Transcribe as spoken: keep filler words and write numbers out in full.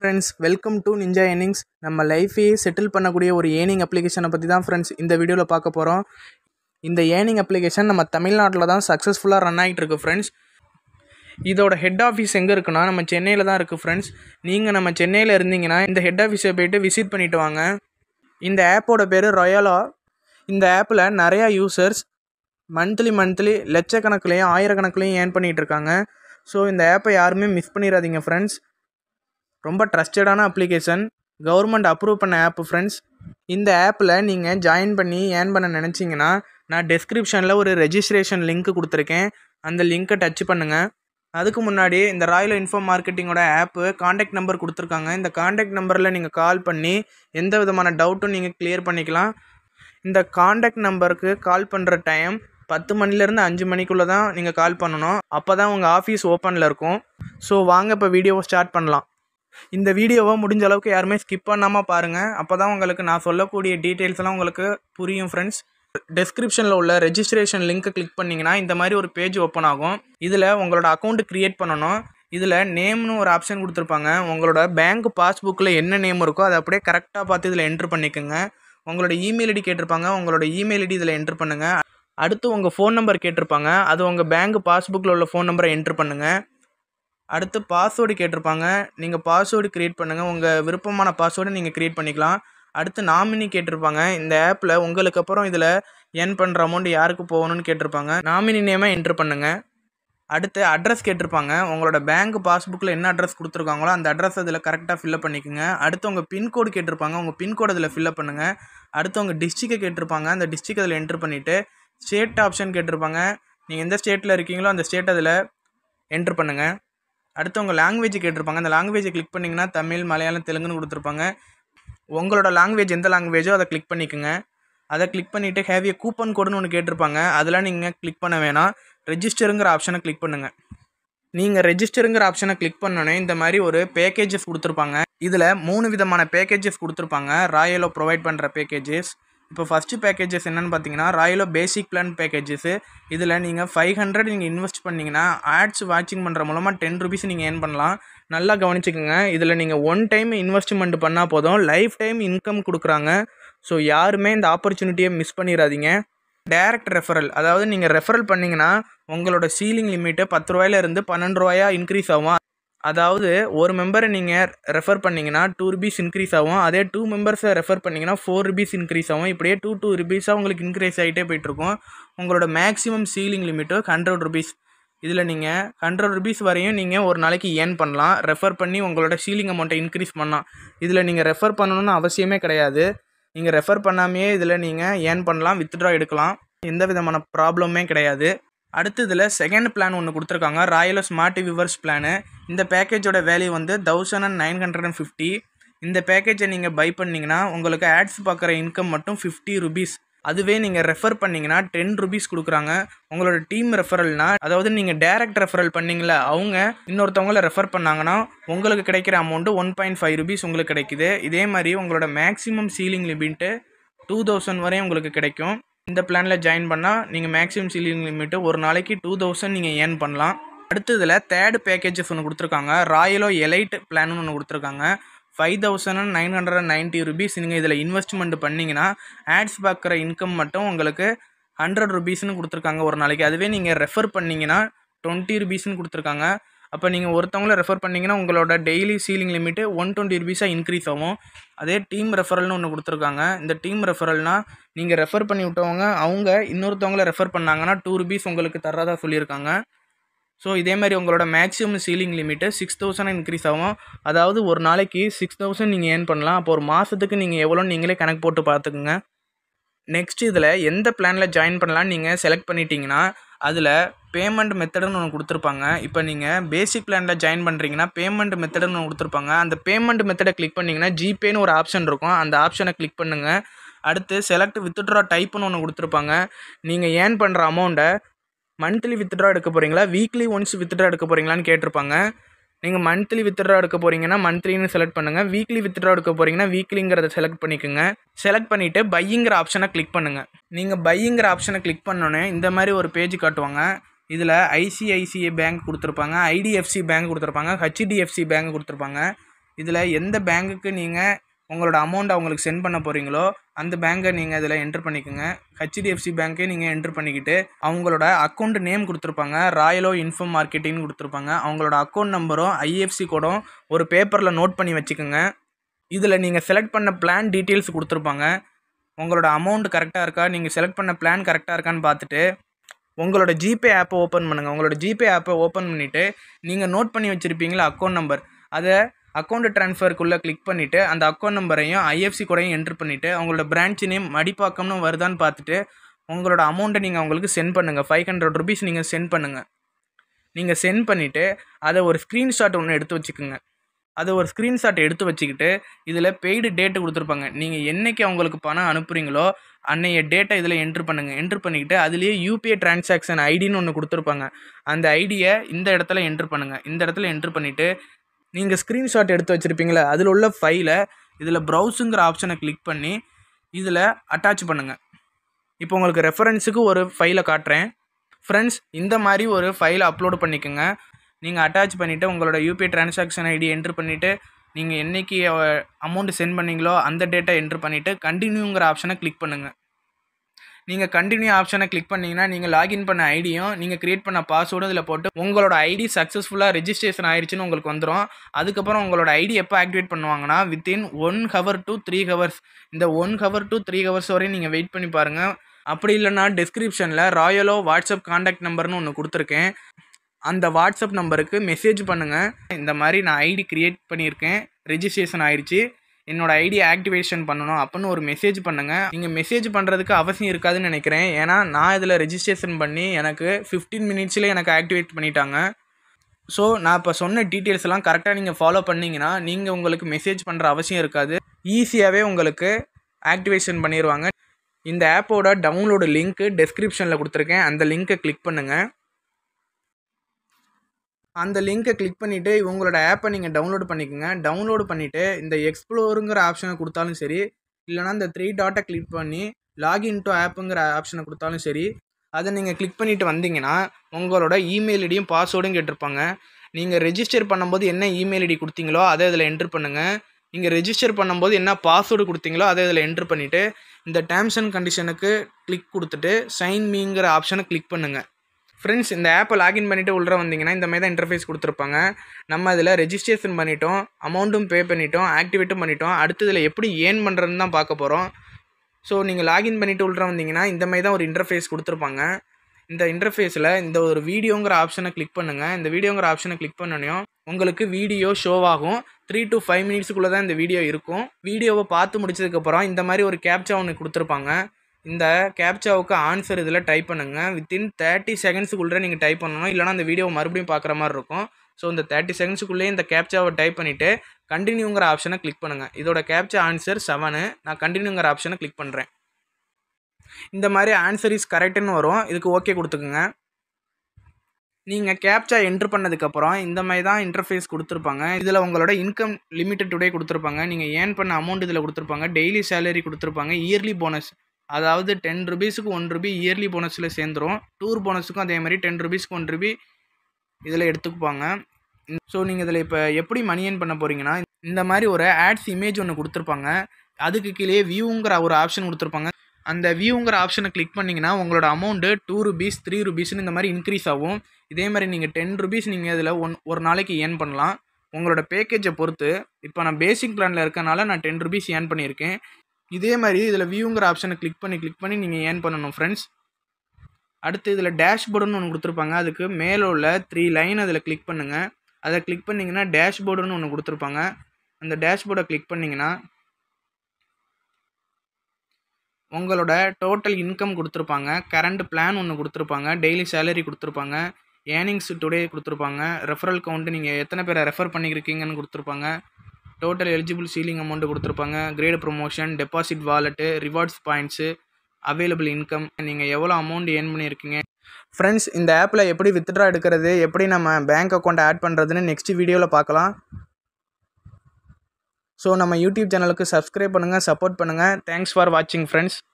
Friends, welcome to ninja earnings. நம்ம லைஃபையே settle பண்ணக்கூடிய ஒரு ஏர்னிங் அப்ளிகேஷனை பற்றி தான் ஃப்ரெண்ட்ஸ் இந்த வீடியோவில் பார்க்க போகிறோம். இந்த ஏர்னிங் அப்ளிகேஷன் நம்ம தமிழ்நாட்டில் தான் சக்ஸஸ்ஃபுல்லாக ரன் ஆகிட்டு இருக்கு ஃப்ரெண்ட்ஸ். இதோட ஹெட் ஆஃபீஸ் எங்கே இருக்குன்னா நம்ம சென்னையில் தான் இருக்குது ஃப்ரெண்ட்ஸ். நீங்கள் நம்ம சென்னையில் இருந்தீங்கன்னா இந்த ஹெட் ஆஃபீஸை போய்ட்டு விசிட் பண்ணிவிட்டு வாங்க. இந்த ஆப்போட பேர் ரொயாலோ. இந்த ஆப்பில் நிறையா யூசர்ஸ் மந்த்லி மந்த்லி லட்சக்கணக்குலேயும் ஆயிரக்கணக்குலேயும் ஏர்ன் பண்ணிகிட்டு இருக்காங்க. ஸோ இந்த ஆப்பை யாருமே மிஸ் பண்ணிடாதீங்க ஃப்ரெண்ட்ஸ். ரொம்ப ட்ரஸ்டடான அப்ளிகேஷன், கவர்மெண்ட் அப்ரூவ் பண்ண ஆப்பு ஃப்ரெண்ட்ஸ். இந்த ஆப்பில் நீங்கள் ஜாயின் பண்ணி ஏர்ன் பண்ண நினச்சிங்கன்னா நான் டெஸ்கிரிப்ஷனில் ஒரு ரெஜிஸ்ட்ரேஷன் லிங்க் கொடுத்துருக்கேன். அந்த லிங்க்கை டச் பண்ணுங்கள். அதுக்கு முன்னாடி இந்த ராயலோ இன்ஃபோ மார்க்கெட்டிங்கோட ஆப்பு காண்டாக்ட் நம்பர் கொடுத்துருக்காங்க. இந்த காண்டாக்ட் நம்பரில் நீங்கள் கால் பண்ணி எந்த விதமான டவுட்டும் நீங்கள் கிளியர் பண்ணிக்கலாம். இந்த காண்டாக்ட் நம்பருக்கு கால் பண்ணுற டைம் பத்து மணிலேருந்து அஞ்சு மணிக்குள்ளே தான் நீங்கள் கால் பண்ணணும். அப்போ தான் உங்கள் ஆஃபீஸ் ஓப்பனில் இருக்கும். ஸோ வாங்க இப்போ வீடியோவை ஸ்டார்ட் பண்ணலாம். இந்த வீடியோவை முடிஞ்ச அளவுக்கு யாருமே ஸ்கிப் பண்ணாமல் பாருங்கள். அப்போ தான் உங்களுக்கு நான் சொல்லக்கூடிய டீட்டெயில்ஸ்லாம் உங்களுக்கு புரியும் ஃப்ரெண்ட்ஸ். டெஸ்கிரிப்ஷனில் உள்ள ரெஜிஸ்ட்ரேஷன் லிங்க்கை கிளிக் பண்ணிங்கன்னா இந்த மாதிரி ஒரு பேஜ் ஓப்பன் ஆகும். இதில் உங்களோட அக்கௌண்ட்டு க்ரியேட் பண்ணணும். இதில் நேம்னு ஒரு ஆப்ஷன் கொடுத்துருப்பாங்க. உங்களோட பேங்க் பாஸ்புக்கில் என்ன நேம் இருக்கோ அதை அப்படியே கரெக்டாக பார்த்து இதில் என்ட்ரு பண்ணிக்கோங்க. உங்களோட இமெயில் ஐடி கேட்டிருப்பாங்க. உங்களோட இமெயில் ஐடி இதில் என்ட்ரு பண்ணுங்கள். அடுத்து உங்கள் ஃபோன் நம்பர் கேட்டிருப்பாங்க. அது உங்கள் பேங்க் பாஸ்புக்கில் உள்ள ஃபோன் நம்பரை என்ட்ரு பண்ணுங்கள். அடுத்து பாஸ்வேர்டு கேட்டிருப்பாங்க. நீங்கள் பாஸ்வேர்டு க்ரியேட் பண்ணுங்கள். உங்கள் விருப்பமான பாஸ்வேர்டு நீங்கள் க்ரியேட் பண்ணிக்கலாம். அடுத்து நாமினி கேட்டிருப்பாங்க. இந்த ஆப்பில் உங்களுக்கு அப்புறம் இதில் ஏர்ன் பண்ணுற அமௌண்ட் யாருக்கு போகணும்னு கேட்டிருப்பாங்க. நாமினி நேமை என்ட்ரு பண்ணுங்கள். அடுத்து அட்ரஸ் கேட்டிருப்பாங்க. உங்களோட பேங்க் பாஸ்புக்கில் என்ன அட்ரஸ் கொடுத்துருக்காங்களோ அந்த அட்ரஸ் அதில் கரெக்டாக ஃபில்அப் பண்ணிக்கோங்க. அடுத்து உங்கள் பின்கோடு கேட்டிருப்பாங்க. உங்கள் பின்கோடு அதில் ஃபில்அப் பண்ணுங்கள். அடுத்து உங்கள் டிஸ்ட்ரிக்டை கேட்டிருப்பாங்க. அந்த டிஸ்ட்ரிக்ட் அதில் என்ட்ரு பண்ணிவிட்டு ஸ்டேட் ஆப்ஷன் கேட்டிருப்பாங்க. நீங்கள் எந்த ஸ்டேட்டில் இருக்கீங்களோ அந்த ஸ்டேட் அதில் என்ட்ரு பண்ணுங்கள். அடுத்து உங்கள் லாங்குவேஜ் கேட்டிருப்பாங்க. அந்த லாங்குவேஜை கிளிக் பண்ணிங்கன்னா தமிழ், மலையாளம், தெலுங்குன்னு கொடுத்துருப்பாங்க. உங்களோட லாங்குவேஜ் எந்த லாங்குவேஜோ அதை கிளிக் பண்ணிக்கோங்க. அதை கிளிக் பண்ணிவிட்டு ஹேவ் ஏ கூப்பன் கோடுன்னு ஒன்று கேட்டிருப்பாங்க. அதெல்லாம் நீங்கள் கிளிக் பண்ண வேணாம். ரெஜிஸ்டருங்கிற ஆப்ஷனை கிளிக் பண்ணுங்கள். நீங்கள் ரெஜிஸ்டருங்கிற ஆப்ஷனை கிளிக் பண்ணோன்னே இந்த மாதிரி ஒரு பேக்கேஜஸ் கொடுத்துருப்பாங்க. இதில் மூணு விதமான பேக்கேஜஸ் கொடுத்துருப்பாங்க. ராயலோ ப்ரொவைட் பண்ணுற பேக்கேஜஸ். இப்போ ஃபஸ்ட்டு பேக்கேஜஸ் என்னென்னு பார்த்தீங்கன்னா ராயலோ பேசிக் பிளான் பேக்கேஜஸ். இதில் நீங்கள் ஃபைவ் ஹண்ட்ரட் நீங்கள் இன்வெஸ்ட் பண்ணிங்கன்னா ஆட்ஸ் வாட்சிங் பண்ணுற மூலமாக டென் ருபீஸ் நீங்கள் ஏர்ன் பண்ணலாம். நல்லா கவனிச்சுக்கோங்க. இதில் நீங்கள் ஒன் டைம் இன்வெஸ்ட்மெண்ட் பண்ணால் போதும், லைஃப் டைம் இன்கம் கொடுக்குறாங்க. ஸோ யாருமே இந்த ஆப்பர்ச்சுனிட்டியை மிஸ் பண்ணிடாதீங்க. டைரக்ட் ரெஃபரல், அதாவது நீங்கள் ரெஃபரல் பண்ணிங்கன்னா உங்களோட சீலிங் லிமிட்டு பத்து ரூபாயிலேருந்து பன்னெண்டு ரூபாயா இன்க்ரீஸ் ஆகும். அதாவது ஒரு மெம்பரை நீங்கள் ரெஃபர் பண்ணிங்கன்னா டூ ருபீஸ் இன்க்ரீஸ் ஆகும். அதே டூ மெம்பர்ஸை ரெஃபர் பண்ணிங்கன்னா ஃபோர் ருபீஸ் இன்க்ரீஸ் ஆகும். இப்படியே டூ டூ ருபீஸாக உங்களுக்கு இன்க்ரீஸ் ஆகிட்டே போய்ட்டுருக்கும். உங்களோட maximum ceiling limit hundred rupees. இதில் நீங்கள் ஹண்ட்ரட் ருபீஸ் வரையும் நீங்கள் ஒரு நாளைக்கு ஏர்ன் பண்ணலாம். ரெஃபர் பண்ணி உங்களோட சீலிங் அமௌண்ட்டை இன்க்ரீஸ் பண்ணலாம். இதில் நீங்கள் ரெஃபர் பண்ணணும்னு அவசியமே கிடையாது. நீங்கள் ரெஃபர் பண்ணாமையே இதில் நீங்கள் ஏர்ன் பண்ணலாம், வித்ட்ரா எடுக்கலாம். எந்த விதமான ப்ராப்ளமே கிடையாது. அடுத்து இதில் செகண்ட் பிளான் ஒன்று கொடுத்துருக்காங்க, ராயலோ ஸ்மார்ட் வியூவர்ஸ் பிளானு. இந்த பேக்கேஜோட வேல்யூ வந்து thousand and nine hundred and fifty. இந்த பேக்கேஜை நீங்கள் பை பண்ணிங்கன்னா உங்களுக்கு ஆட்ஸ் பார்க்குற இன்கம் மட்டும் ஃபிஃப்டி ருபீஸ். அதுவே நீங்கள் ரெஃபர் பண்ணிங்கன்னா டென் ருபீஸ் கொடுக்குறாங்க. உங்களோட டீம் ரெஃபரல்னா, அதாவது நீங்கள் டேரக்ட் ரெஃபரல் பண்ணிங்களா அவங்க இன்னொருத்தவங்கள ரெஃபர் பண்ணாங்கன்னா உங்களுக்கு கிடைக்கிற amount one point five rupees உங்களுக்கு கிடைக்குது. இதே மாதிரி உங்களோட maximum ceiling limit two thousand வரையும் உங்களுக்கு கிடைக்கும். இந்த பிளானில் ஜாயின் பண்ணால் நீங்கள் மேக்ஸிமம் சீலிங் லிமிட்டு ஒரு நாளைக்கு டூ தௌசண்ட் நீங்கள் ஏர்ன் பண்ணலாம். அடுத்து இதில் தேர்ட் பேக்கேஜஸ் ஒன்று கொடுத்துருக்காங்க. ராயலோ எலைட் பிளான்னு ஒன்று கொடுத்துருக்காங்க. Five thousand and nine hundred and ninety rupees நீங்கள் இதில் இன்வெஸ்ட்மெண்ட் பண்ணிங்கன்னா ஆட்ஸ் பார்க்குற இன்கம் மட்டும் உங்களுக்கு ஹண்ட்ரட் ருபீஸ்னு கொடுத்துருக்காங்க ஒரு நாளைக்கு. அதுவே நீங்கள் ரெஃபர் பண்ணிங்கன்னா டுவெண்ட்டி ருபீஸ்னு கொடுத்துருக்காங்க. அப்போ நீங்கள் ஒருத்தவங்கள ரெஃபர் பண்ணிங்கன்னா உங்களோட daily ceiling limit one twenty ருபீஸாக இன்க்ரீஸ் ஆகும். அதே டீம் ரெஃபரல்னு ஒன்று கொடுத்துருக்காங்க. இந்த டீம் ரெஃபரல்னால் நீங்கள் ரெஃபர் பண்ணி விட்டவங்க அவங்க இன்னொருத்தவங்கள ரெஃபர் பண்ணாங்கன்னா டூ ருபீஸ் உங்களுக்கு தர்றதா சொல்லியிருக்காங்க. ஸோ இதே மாதிரி உங்களோட maximum ceiling limit six thousand increase ஆகும். அதாவது ஒரு நாளைக்கு சிக்ஸ் தௌசண்ட் நீங்கள் ஏர்ன் பண்ணலாம். அப்போ ஒரு மாதத்துக்கு நீங்கள் எவ்வளோன்னு நீங்களே கணக்கு போட்டு பார்த்துக்குங்க. நெக்ஸ்ட் இதில் எந்த பிளானில் ஜாயின் பண்ணலான்னு நீங்கள் செலக்ட் பண்ணிட்டீங்கன்னா அதில் பேமெண்ட் மெத்தடுன்னு ஒன்று கொடுத்துருப்பாங்க. இப்போ நீங்கள் பேசிக் பிளானில் ஜாயின் பண்ணுறீங்கன்னா பேமெண்ட் மெத்தடுன்னு ஒன்று கொடுத்துருப்பாங்க. அந்த பேமெண்ட் மெத்தடை கிளிக் பண்ணிங்கன்னா ஜிபேன்னு ஒரு ஆப்ஷன் இருக்கும். அந்த ஆப்ஷனை கிளிக் பண்ணுங்கள். அடுத்து செலக்ட் வித்ட்ரா டைப்புன்னு ஒன்று கொடுத்துருப்பாங்க. நீங்கள் ஏர்ன் பண்ணுற அமௌண்ட்டை மந்த்லி வித்ட்ரா எடுக்க போகிறீங்களா, வீக்லி ஒன்ஸ் வித்ட்ரா எடுக்க போகிறீங்களான்னு கேட்டிருப்பாங்க. நீங்கள் மந்த்லி வித்ட்ரா எடுக்க போகிறீங்கன்னா மந்த்லின்னு செலக்ட் பண்ணுங்கள். வீக்லி வித்ட்ரா எடுக்க போகிறீங்கன்னா வீக்லிங்கிறத செலக்ட் பண்ணிக்கோங்க. செலக்ட் பண்ணிவிட்டு பையிங்கிற ஆப்ஷனை கிளிக் பண்ணுங்கள். நீங்கள் பையிங்கிற ஆப்ஷனை கிளிக் பண்ணோன்னே இந்த மாதிரி ஒரு பேஜ் காட்டுவாங்க. இதில் ஐசிஐசிஐ பேங்க் கொடுத்துருப்பாங்க, ஐடிஎஃப்சி பேங்க் கொடுத்துருப்பாங்க, ஹெச்டிஎஃப்சி பேங்க் கொடுத்துருப்பாங்க. இதில் எந்த பேங்க்குக்கு நீங்கள் உங்களோட அமௌண்ட் அவங்களுக்கு சென்ட் பண்ண போகிறீங்களோ அந்த பேங்கை நீங்கள் இதில் என்ட்ரு பண்ணிக்கோங்க. ஹெச்டிஎஃப்சி பேங்க்கே நீங்கள் என்ட்ரு பண்ணிக்கிட்டு அவங்களோட அக்கௌண்ட் நேம் கொடுத்துருப்பாங்க, ராயலோ இன்ஃபோ மார்க்கெட்டிங்னு கொடுத்துருப்பாங்க. அவங்களோட அக்கௌண்ட் நம்பரும் ஐஎஃப்சி கோடும் ஒரு பேப்பரில் நோட் பண்ணி வச்சுக்கோங்க. இதில் நீங்கள் செலக்ட் பண்ண பிளான் டீட்டெயில்ஸ் கொடுத்துருப்பாங்க. உங்களோட அமௌண்ட் கரெக்டாக இருக்கா, நீங்கள் செலக்ட் பண்ண பிளான் கரெக்டாக இருக்கான்னு பார்த்துட்டு உங்களோட ஜிபே ஆப்பை ஓப்பன் பண்ணுங்கள். உங்களோட ஜிபே ஆப்பை ஓப்பன் பண்ணிவிட்டு நீங்கள் நோட் பண்ணி வச்சுருப்பீங்களா அக்கௌண்ட் நம்பர், அதை அக்கௌண்ட் ட்ரான்ஸ்ஃபருக்குள்ளே கிளிக் பண்ணிவிட்டு அந்த அக்கௌண்ட் நம்பரையும் ஐஎஃப்சி கோடையும் என்ட்ரு பண்ணிவிட்டு அவங்களோட பிரான்ச் நேம் மடிப்பாக்கம்னு வருதான்னு பார்த்துட்டு உங்களோட அமௌண்ட்டை நீங்கள் அவங்களுக்கு சென்ட் பண்ணுங்கள். ஃபைவ் ஹண்ட்ரட் ருபீஸ் நீங்கள் சென்ட் பண்ணுங்கள். நீங்கள் சென்ட் பண்ணிவிட்டு அதை ஒரு ஸ்க்ரீன்ஷாட் ஒன்று எடுத்து வச்சுக்கோங்க. அதை ஒரு ஸ்க்ரீன்ஷாட் எடுத்து வச்சுக்கிட்டு இதில் பெய்டு டேட்டு கொடுத்துருப்பாங்க. நீங்கள் என்றைக்கு அவங்களுக்கு பணம் அனுப்புகிறீங்களோ அன்னைய டேட்டை இதில் என்ட்ரு பண்ணுங்கள். என்ட்ரு பண்ணிக்கிட்டு அதுலேயே யூபிஐ டிரான்சாக்ஷன் ஐடின்னு ஒன்று கொடுத்துருப்பாங்க. அந்த ஐடியை இந்த இடத்துல என்ட்ரு பண்ணுங்கள். இந்த இடத்துல என்ட்ரு பண்ணிவிட்டு நீங்கள் ஸ்க்ரீன்ஷாட் எடுத்து வச்சுருப்பீங்களா அதில் உள்ள ஃபைலை இதில் ப்ரௌஸுங்கிற ஆப்ஷனை கிளிக் பண்ணி இதில் அட்டாச் பண்ணுங்கள். இப்போ உங்களுக்கு ரெஃபரன்ஸுக்கு ஒரு ஃபைலை காட்டுறேன் ஃப்ரெண்ட்ஸ். இந்த மாதிரி ஒரு ஃபைலை அப்லோடு பண்ணிக்கோங்க. நீங்கள் அட்டாச் பண்ணிவிட்டு உங்களோட யூபிஐ டிரான்சாக்ஷன் ஐடி என்ட்ரு பண்ணிவிட்டு நீங்கள் என்றைக்கு அமௌண்ட்டு சென்ட் பண்ணிங்களோ அந்த டேட்டா என்ட்ரு பண்ணிவிட்டு கண்டினியூங்கிற ஆப்ஷனை கிளிக் பண்ணுங்கள். நீங்கள் கண்டினியூ ஆப்ஷனை கிளிக் பண்ணிங்கன்னா நீங்கள் லாகின் பண்ண ஐடியும் நீங்கள் க்ரியேட் பண்ண பாஸ்வேர்டும் இதில் போட்டு உங்களோட ஐடி சக்ஸஸ்ஃபுல்லாக ரெஜிஸ்ட்ரேஷன் ஆயிடுச்சுன்னு உங்களுக்கு வந்துடும். அதுக்கப்புறம் உங்களோட ஐடி எப்போ ஆக்டிவேட் பண்ணுவாங்கன்னா within one hour to three hours இந்த one hour to three hours வரையும் நீங்கள் வெயிட் பண்ணி பாருங்கள். அப்படி இல்லைன்னா டிஸ்கிரிப்ஷனில் ராயலோ வாட்ஸ்அப் கான்டாக்ட் நம்பர்னு ஒன்று கொடுத்துருக்கேன். அந்த வாட்ஸ்அப் நம்பருக்கு மெசேஜ் பண்ணுங்கள். இந்த மாதிரி நான் ஐடி க்ரியேட் பண்ணியிருக்கேன், ரெஜிஸ்ட்ரேஷன் ஆயிடுச்சு, என்னோடய ஐடி ஆக்டிவேஷன் பண்ணணும் அப்படின்னு ஒரு மெசேஜ் பண்ணுங்கள். நீங்கள் மெசேஜ் பண்ணுறதுக்கு அவசியம் இருக்காதுன்னு நினைக்கிறேன். ஏன்னா நான் இதில் ரெஜிஸ்ட்ரேஷன் பண்ணி எனக்கு ஃபிஃப்டீன் மினிட்ஸ்லேயே எனக்கு ஆக்டிவேட் பண்ணிட்டாங்க. ஸோ நான் இப்போ சொன்ன டீட்டெயில்ஸ் எல்லாம் கரெக்டாக நீங்கள் ஃபாலோ பண்ணிங்கன்னா நீங்கள் உங்களுக்கு மெசேஜ் பண்ணுற அவசியம் இருக்காது. ஈஸியாகவே உங்களுக்கு ஆக்டிவேஷன் பண்ணிடுவாங்க. இந்த ஆப்போட டவுன்லோடு லிங்க்கு டெஸ்கிரிப்ஷனில் கொடுத்துருக்கேன். அந்த லிங்க்கை கிளிக் பண்ணுங்கள். அந்த லிங்க்கை கிளிக் பண்ணிவிட்டு உங்களோட ஆப்பை நீங்கள் டவுன்லோடு பண்ணிக்கோங்க. டவுன்லோடு பண்ணிவிட்டு இந்த எக்ஸ்ப்ளோருங்கிற ஆப்ஷனை கொடுத்தாலும் சரி, இல்லைனா இந்த த்ரீ டாட்டை கிளிக் பண்ணி லாகின் டு ஆப்புங்கிற ஆப்ஷனை கொடுத்தாலும் சரி, அதை நீங்கள் கிளிக் பண்ணிவிட்டு வந்தீங்கன்னா உங்களோட இமெயில் ஐடியும் பாஸ்வேர்டும் கேட்டிருப்பாங்க. நீங்கள் ரெஜிஸ்டர் பண்ணும்போது என்ன இமெயில் ஐடி கொடுத்தீங்களோ அதை இதில் என்ட்ரு பண்ணுங்கள். நீங்கள் ரெஜிஸ்டர் பண்ணும்போது என்ன பாஸ்வேர்டு கொடுத்தீங்களோ அதை இதில் என்ட்ரு பண்ணிவிட்டு இந்த டேர்ம்ஸ் அண்ட் கண்டிஷனுக்கு கிளிக் கொடுத்துட்டு சைன் மீங்கிற ஆப்ஷனை கிளிக் பண்ணுங்கள். ஃப்ரெண்ட்ஸ், இந்த ஆப்பை லாகின் பண்ணிவிட்டு உள்ளே வந்தீங்கன்னா இந்த மாதிரி தான் இன்டர்ஃபேஸ் கொடுத்துருப்பாங்க. நம்ம அதில் ரெஜிஸ்ட்ரேஷன் பண்ணிட்டோம், அமௌண்ட்டும் பே பண்ணிட்டோம், ஆக்டிவேட்டும் பண்ணிட்டோம். அடுத்து இதில் எப்படி ஏர்ன் பண்ணுறதுன்னு தான் பார்க்க போகிறோம். ஸோ நீங்கள் லாகின் பண்ணிவிட்டு உள்ளே வந்தீங்கன்னா இந்த மாதிரி தான் ஒரு இன்டர்ஃபேஸ் கொடுத்துருப்பாங்க. இந்த இன்டர்ஃபேஸில் இந்த ஒரு வீடியோங்கிற ஆப்ஷனை கிளிக் பண்ணுங்கள். இந்த வீடியோங்கிற ஆப்ஷனை கிளிக் பண்ணனையும் உங்களுக்கு வீடியோ ஷோவாகும். த்ரீ டு ஃபைவ் மினிட்ஸுக்குள்ளே தான் இந்த வீடியோ இருக்கும். வீடியோவை பார்த்து முடிச்சதுக்கப்புறம் இந்த மாதிரி ஒரு கேப்ச்சா ஒன்று கொடுத்துருப்பாங்க. இந்த கேப்ச்சாவுக்கு ஆன்சர் இதில் டைப் பண்ணுங்கள். வித்தின் தேர்ட்டி செகண்ட்ஸுக்குள்ளே நீங்கள் டைப் பண்ணணும், இல்லைனா அந்த வீடியோவை மறுபடியும் பார்க்குற மாதிரி இருக்கும். ஸோ இந்த தேர்ட்டி செகண்ட்ஸுக்குள்ளேயே இந்த கேப்ச்சாவை டைப் பண்ணிவிட்டு கண்டினியூங்கிற ஆப்ஷனை கிளிக் பண்ணுங்கள். இதோட கேப்ச்சா ஆன்சர் செவனு. நான் கண்டினியூங்கிற ஆப்ஷனை கிளிக் பண்ணுறேன். இந்த மாதிரி ஆன்சர் இஸ் கரெக்டுன்னு வரும். இதுக்கு ஓகே கொடுத்துக்குங்க. நீங்கள் கேப்ச்சா என்ட்ரு பண்ணதுக்கப்புறம் இந்த மாதிரி தான் இன்டர்ஃபேஸ் கொடுத்துருப்பாங்க. இதில் உங்களோட இன்கம் லிமிட்டட் டுடே கொடுத்துருப்பாங்க. நீங்கள் ஏர்ன் பண்ண அமௌண்ட் இதில் கொடுத்துருப்பாங்க. டெய்லி சேலரி கொடுத்துருப்பாங்க. இயர்லி போனஸ், அதாவது டென் ருபீஸுக்கு ஒன் ருபி இயர்லி போனஸில் சேர்ந்துடும். டூர் போனஸுக்கும் அதே மாதிரி டென் ருபீஸ்க்கு ஒன் ருபி இதில் எடுத்துக்குப்பாங்க. ஸோ நீங்கள் இதில் இப்போ எப்படி மணி ஏர்ன் பண்ண போகிறீங்கன்னா இந்த மாதிரி ஒரு ஆட்ஸ் இமேஜ் ஒன்று கொடுத்துருப்பாங்க. அதுக்கு கீழே வியூங்கிற ஒரு ஆப்ஷன் கொடுத்துருப்பாங்க. அந்த வியூங்கிற ஆப்ஷனை கிளிக் பண்ணிங்கன்னா உங்களோட அமௌண்ட்டு டூ ருபீஸ் த்ரீ ருபீஸ்னு இந்த மாதிரி இன்க்ரீஸ் ஆகும். இதே மாதிரி நீங்கள் டென் ருபீஸ் நீங்கள் இதில் ஒன் ஒரு நாளைக்கு ஏர்ன் பண்ணலாம். உங்களோட பேக்கேஜை பொறுத்து. இப்போ நான் பேசிக் பிளானில் இருக்கனால நான் டென் ருபீஸ் ஏர்ன் பண்ணியிருக்கேன். இதே மாதிரி இதில் வியூங்கிற ஆப்ஷனை கிளிக் பண்ணி கிளிக் பண்ணி நீங்கள் ஏர்ன் பண்ணணும் ஃப்ரெண்ட்ஸ். அடுத்து இதில் டேஷ்போர்டுன்னு ஒன்று கொடுத்துருப்பாங்க. அதுக்கு மேலே உள்ள த்ரீ லைன் அதில் கிளிக் பண்ணுங்கள். அதை கிளிக் பண்ணிங்கன்னா டேஷ்போர்டுன்னு ஒன்று கொடுத்துருப்பாங்க. அந்த டேஷ்போர்டை கிளிக் பண்ணிங்கன்னா உங்களோட டோட்டல் இன்கம் கொடுத்துருப்பாங்க. கரண்ட் பிளான் ஒன்று கொடுத்துருப்பாங்க. டெய்லி சேலரி கொடுத்துருப்பாங்க. ஏர்னிங்ஸ் டுடே கொடுத்துருப்பாங்க. ரெஃபரல் கவுண்ட்டு நீங்கள் எத்தனை பேரை ரெஃபர் பண்ணியிருக்கீங்கன்னு கொடுத்துருப்பாங்க. டோட்டல் எலிஜிபிள் சீலிங் அமௌண்ட்டு கொடுத்துருப்பாங்க. Great promotion, deposit wallet, rewards points, available income, நீங்கள் எவ்வளோ அமௌண்ட் ஏர்ன் பண்ணியிருக்கீங்க. ஃப்ரெண்ட்ஸ், இந்த ஆப்பில் எப்படி வித்ட்ரா எடுக்கிறது, எப்படி நம்ம பேங்க் அக்கௌண்ட் ஆட் பண்ணுறதுன்னு நெக்ஸ்ட் வீடியோவில் பார்க்கலாம். ஸோ நம்ம யூடியூப் சேனலுக்கு சப்ஸ்கிரைப் பண்ணுங்கள், சப்போர்ட் பண்ணுங்கள். தேங்க்ஸ் ஃபார் வாட்சிங் ஃப்ரெண்ட்ஸ்.